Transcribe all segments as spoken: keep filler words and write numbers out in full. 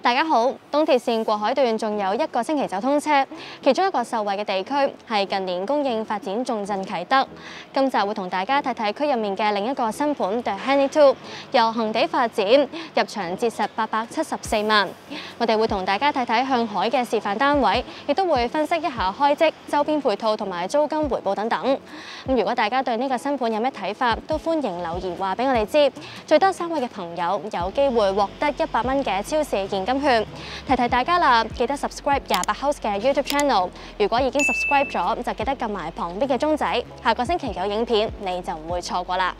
大家好，東鐵線過海段仲有一個星期就通車，其中一個受惠嘅地區係近年供應發展重鎮啟德。今集會同大家睇睇區入面嘅另一個新盤 The Henny Two， 由恒地發展，入場折實八百七十四萬。我哋會同大家睇睇向海嘅示範單位，亦都會分析一下開則、周邊配套同埋租金回報等等。咁如果大家對呢個新盤有咩睇法，都歡迎留言話俾我哋知。最多三位嘅朋友有機會獲得一百蚊嘅超市現金券。提提大家啦，記得 subscribe 廿八 House 嘅 YouTube Channel。如果已經 subscribe 咗，就記得撳埋旁邊嘅鐘仔。下個星期有影片，你就唔會錯過啦。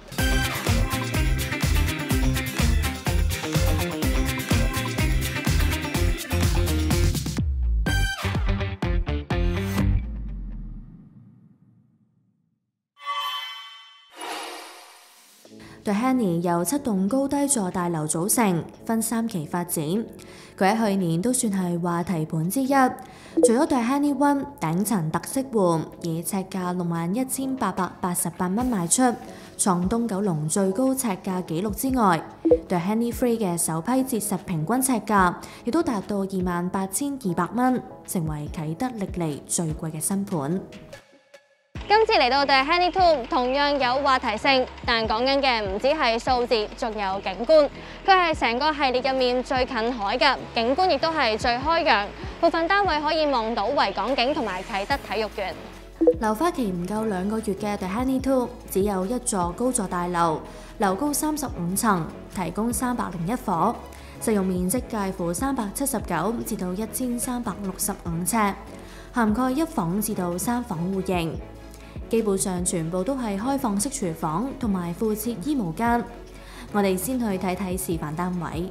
The Henny 由七棟高低座大樓組成，分三期發展。佢喺去年都算係話題盤之一。除咗 The Henny One 頂層特色戶以尺價六萬一千八百八十八蚊賣出，創東九龍最高尺價紀錄之外， The Henny Three 嘅首批折實平均尺價亦都達到二萬八千二百蚊，成為啟德歷嚟最貴嘅新盤。 今次嚟到 The Henny Two 同樣有話題性，但講緊嘅唔止係數字，仲有景觀。佢係成個系列入面最近海嘅景觀，亦都係最開揚。部分單位可以望到維港景同埋啟德體育園。 樓花期唔夠兩個月嘅 The Henny Two 只有一座高座大樓，樓高三十五層，提供三百零一伙，實用面積介乎三百七十九至到一千三百六十五尺，涵蓋一房至到三房戶型。基本上全部都係開放式廚房同埋附設衣帽間。我哋先去睇睇示範單位。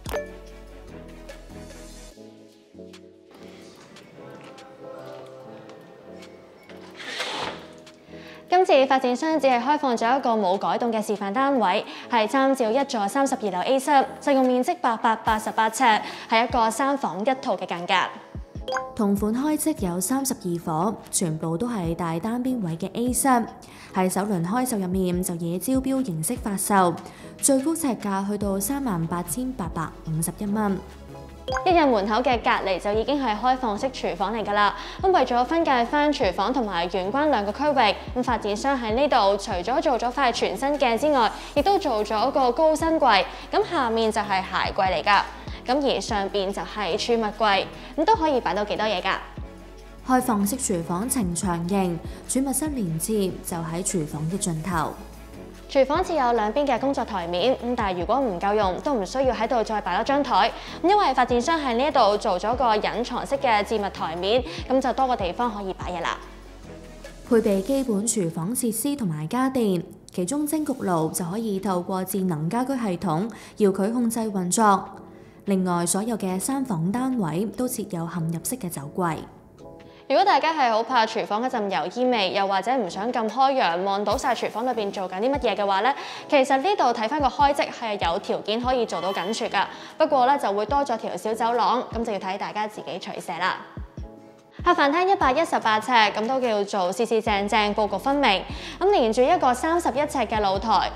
今次發展商只係開放咗一個冇改動嘅示範單位，係參照一座三十二樓 A 室，實用面積八百八十八尺，係一個三房一套嘅間隔。 同款開則有三十二伙，全部都係大單邊位嘅 A 室，喺首輪開售入面就以招標形式發售，最高尺價去到三萬八千八百五十一蚊。 一入門口嘅隔離就已經係開放式廚房嚟㗎啦。咁為咗分界翻廚房同埋玄關兩個區域，咁發展商喺呢度除咗做咗塊全新鏡之外，亦都做咗個高身櫃。咁下面就係鞋櫃嚟㗎。咁而上邊就係儲物櫃，咁都可以擺到幾多嘢㗎？ 開放式廚房呈長形，儲物室連接就喺廚房嘅盡頭。 廚房設有兩邊嘅工作台面，咁但係如果唔夠用，都唔需要喺度再擺多張台，因為發展商喺呢一度做咗個隱藏式嘅置物台面，咁就多個地方可以擺嘢啦。 配備基本廚房設施同埋家電，其中蒸焗爐就可以透過智能家居系統遙距控制運作。另外，所有嘅三房單位都設有嵌入式嘅酒櫃。 如果大家係好怕廚房嗰陣油煙味，又或者唔想咁開揚望到晒廚房裏邊做緊啲乜嘢嘅話咧，其實呢度睇翻個開則係有條件可以做到緊廚㗎。不過咧就會多咗條小走廊，咁就要睇大家自己取捨啦。客飯廳一百一十八尺，咁都叫做四四正正，佈局分明。咁連住一個三十一尺嘅露台。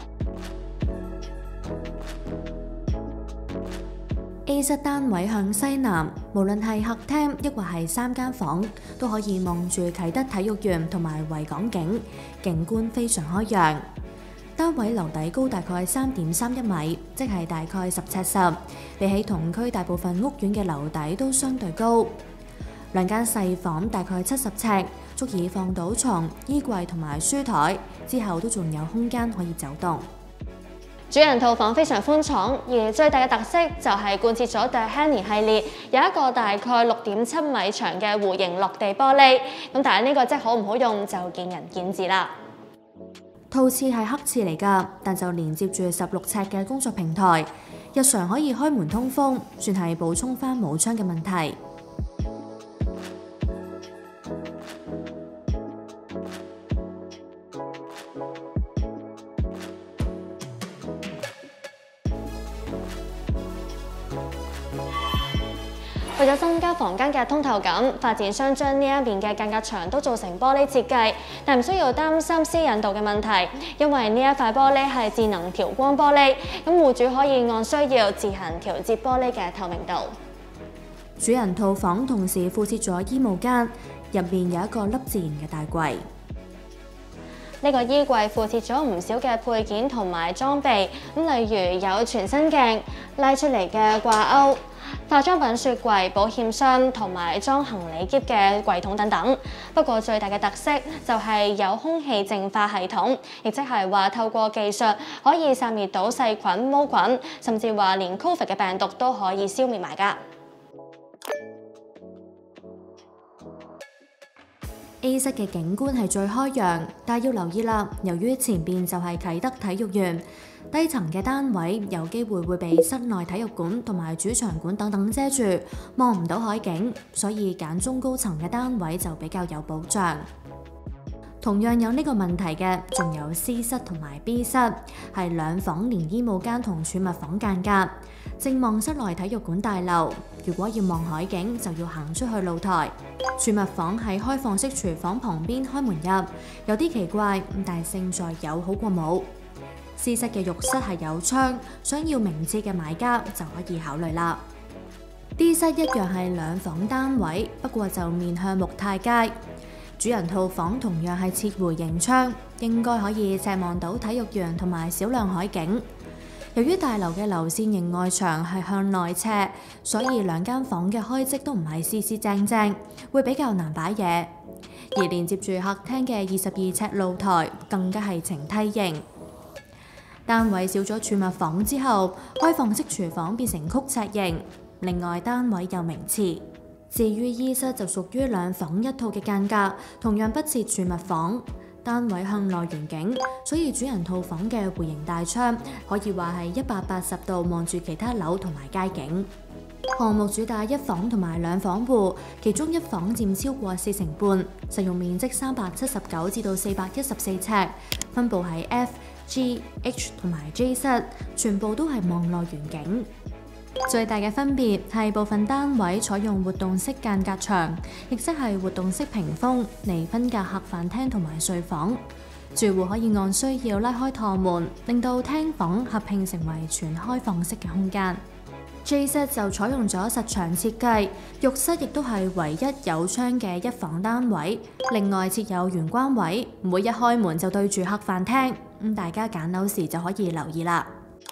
A 室單位向西南，無論係客廳抑或係三間房，都可以望住啟德體育園同埋維港景，景觀非常開揚。單位樓底高大概三點三一米，即係大概十尺十，比起同區大部分屋苑嘅樓底都相對高。兩間細房大概七十尺，足以放到床、衣櫃同埋書台，之後都仲有空間可以走動。 主人套房非常寬敞，而最大嘅特色就係貫徹咗 The Henny 系列，有一個大概六點七米長嘅弧形落地玻璃。咁但係呢個則好唔好用就見仁見智啦。 套廁係黑廁嚟㗎，但就連接住十六尺嘅工作平台，日常可以開門通風，算係補充返冇窗嘅問題。 為咗增加房間嘅通透感，發展商將呢一面嘅間隔牆都做成玻璃設計，但唔需要擔心私隱度嘅問題，因為呢一塊玻璃係智能調光玻璃，咁戶主可以按需要自行調節玻璃嘅透明度。 主人套房同時附設咗衣帽間，入面有一個凹自然嘅大櫃。 呢個衣櫃附設咗唔少嘅配件同埋裝備，咁例如有全身鏡、拉出嚟嘅掛鈎、化妝品雪櫃、保險箱同埋裝行李篋嘅櫃桶等等。不過最大嘅特色就係有空氣淨化系統，亦即係話透過技術可以殺滅到細菌、毛菌，甚至話連 Covid 嘅病毒都可以消滅埋㗎。A 室嘅景觀係最開揚，但要留意啦，由於前邊就係啟德體育園，低層嘅單位有機會會被室內體育館同埋主場館等等遮住，望唔到海景，所以揀中高層嘅單位就比較有保障。同樣有呢個問題嘅，仲有 C 室同埋 B 室，係兩房連衣帽間同儲物房間隔，正望室內體育館大樓。如果要望海景，就要行出去露台。儲物房喺開放式廚房旁邊開門入，有啲奇怪，但係勝在有好過冇。C 室嘅浴室係有窗，想要明智嘅買家就可以考慮啦。D 室一樣係兩房單位，不過就面向木泰街。主人套房同樣係設回形窗，應該可以斜望到體育園同埋少量海景。由於大樓嘅流線型外牆係向內斜，所以兩間房嘅開積都唔係四四正正，會比較難擺嘢。而連接住客廳嘅二十二尺露台更加係呈梯形。單位少咗儲物房之後，開放式廚房變成曲尺形。另外單位有名廁。至於衣室就屬於兩房一套嘅間隔，同樣不設儲物房，單位向內遠景，所以主人套房嘅回形大窗可以話係一百八十度望住其他樓同埋街景。項目主打一房同埋兩房戶，其中一房佔超過四成半，實用面積三百七十九至到四百一十四尺，分佈喺 F、G、H 同埋 J 室，全部都係望內遠景。最大嘅分別係部分單位採用活動式間隔牆，亦即係活動式屏風嚟分隔客飯廳同埋睡房。住戶可以按需要拉開趟門，令到廳房合併成為全開放式嘅空間。J 室就採用咗實牆設計，浴室亦都係唯一有窗嘅一房單位，另外設有玄關位，唔會一開門就對住客飯廳。咁大家揀樓時就可以留意啦。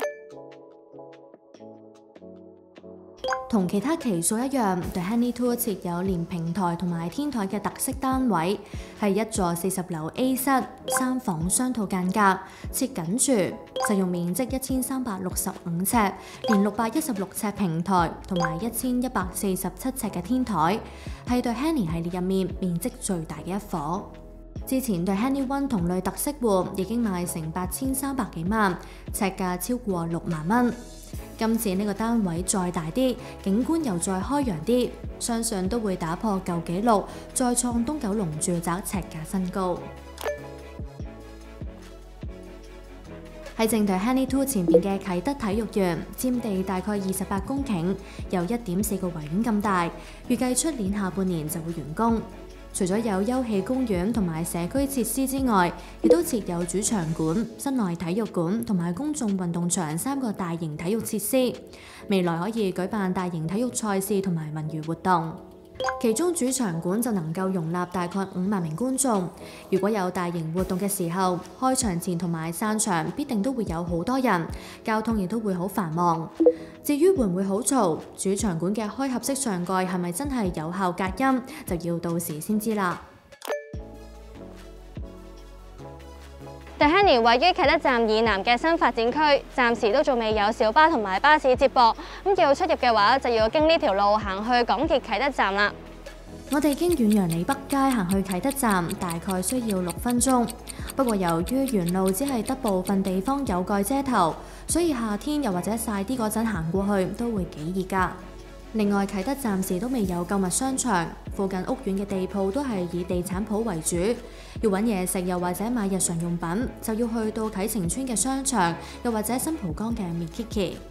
同其他期數一樣 ，The Henny Two 設有連平台同埋天台嘅特色單位，係一座四十樓 A 室，三房雙套間隔，設緊住，實用面積一千三百六十五尺，連六百一十六尺平台同埋一千一百四十七尺嘅天台，係 The Henny 系列入面面積最大嘅一伙。之前 The Henny One 同類特色戶已經賣成八千三百幾萬，尺價超過六萬蚊。今次呢個單位再大啲，景觀又再開揚啲，相信都會打破舊紀錄，再創東九龍住宅尺價新高。喺正對 Henny Two 前邊嘅啟德體育園，佔地大概二十八公頃，有一點四個維園咁大，預計出年下半年就會完工。除咗有休憩公園同埋社區設施之外，亦都設有主場館、室內體育館同埋公眾運動場三個大型體育設施，未來可以舉辦大型體育賽事同埋文娛活動。其中主場館就能夠容納大概五萬名觀眾。如果有大型活動嘅時候，開場前同埋散場必定都會有好多人，交通亦都會好繁忙。至於會唔會好嘈，主場館嘅開合式上蓋係咪真係有效隔音，就要到時先知啦。The Henny 位於啟德站以南嘅新發展區，暫時都仲未有小巴同埋巴士接駁，咁要出入嘅話就要經呢條路行去港鐵啟德站啦。我哋經遠洋里北街行去啟德站，大概需要六分鐘。不過由於沿路只係得部分地方有蓋遮頭，所以夏天又或者曬啲嗰陣行過去都會幾熱㗎。另外，啟德暫時都未有購物商場，附近屋苑嘅地鋪都係以地產鋪為主。要揾嘢食又或者買日常用品，就要去到啟晴邨嘅商場，又或者新蒲崗嘅 Mikiki。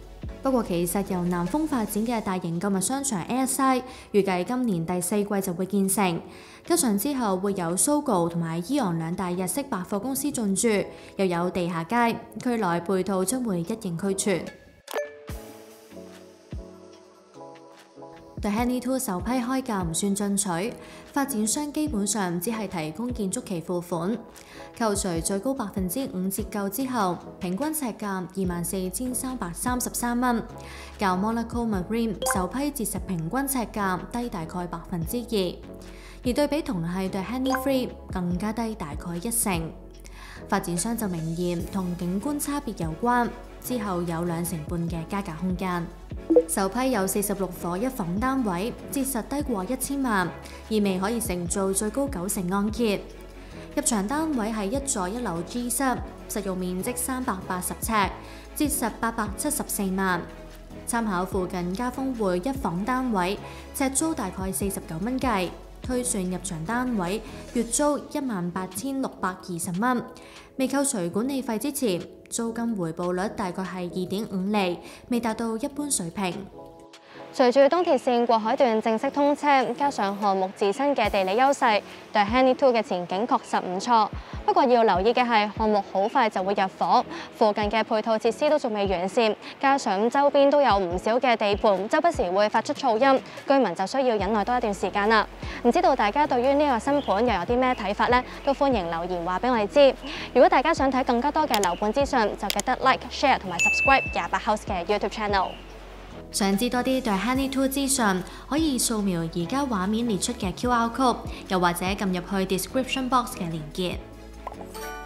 不過其實由南豐發展嘅大型購物商場 A S I 預計今年第四季就會建成，加上之後會有 Sogo 同埋 Eon 兩大日式百貨公司進駐，又有地下街，區內配套將會一應俱全。The Henny Two 首批開價唔算進取，發展商基本上只係提供建築期付款，扣除最高百分之五折舊之後，平均尺價二萬四千三百三十三蚊，較 Monaco Marine 首批折實平均尺價低大概百分之二，而對比同係 The Henny Three 更加低大概一成。發展商就明言同景觀差別有關，之後有兩成半嘅加價空間。首批有四十六伙一房單位，折實低過一千萬，意味可以承做最高九成按揭。入場單位係一座一樓 G 室，實用面積三百八十尺，折實八百七十四萬。參考附近家豐匯一房單位，尺租大概四十九蚊計，推算入場單位月租一萬八千六百二十蚊，未扣除管理費之前，租金回報率大概係二點五厘，未達到一般水平。 隨住東鐵線過海段正式通車，加上項目自身嘅地理優勢，對 Henny Two 嘅前景確實唔錯。不過要留意嘅係，項目好快就會入伙，附近嘅配套設施都仲未完善，加上周邊都有唔少嘅地盤，周不時會發出噪音，居民就需要忍耐多一段時間啦。唔知道大家對於呢個新盤又有啲咩睇法呢？都歡迎留言話俾我哋知。如果大家想睇更加多嘅樓盤資訊，就記得 Like、Share 同埋 Subscribe 廿八 House 嘅 YouTube Channel。 想知多啲對 Henny Two 資訊，可以掃描而家畫面列出嘅 Q R code，又或者撳入去 description box 嘅連結。